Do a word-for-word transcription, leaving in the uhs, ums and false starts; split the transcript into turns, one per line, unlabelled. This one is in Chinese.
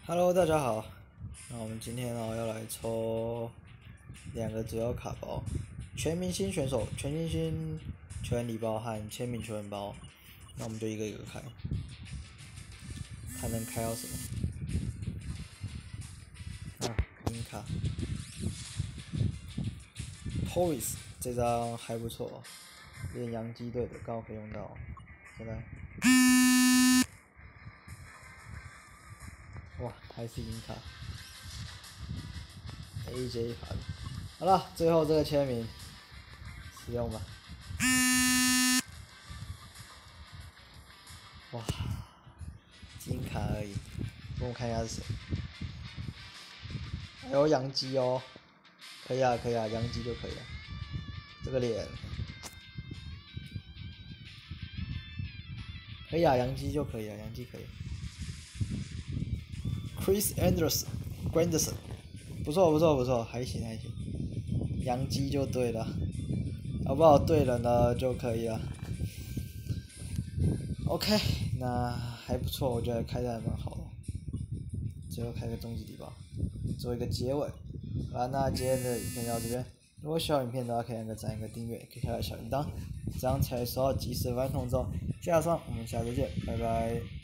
Hello，大家好。那我们今天呢要来抽两个主要卡包，全明星选手、全明星球员礼包和签名球员包。那我们就一个一个开，看能开到什么。啊，银卡 ，Torres 这张还不错，练洋基队的刚好可以用到。再来，哇，还是银卡 ，A J 卡的。好了，最后这个签名，使用吧。哇，金卡而已，给我看一下是谁。还有洋基哦，可以啊，可以啊，洋基就可以了。这个脸，可以啊，洋基就可以了，洋基可以。Chris Anderson，Granderson，不错不错不错，还行还行。洋基就对了，好不好？对了呢就可以了。OK， 那还不错，我觉得开的还蛮好的。最后开个终极礼包，做一个结尾。好啦，那今天的影片到这边。如果喜欢影片的话，可以按个赞、一个订阅，可以开个小铃铛，这样才收到及时的发通知哦。下次我们下次见，拜拜。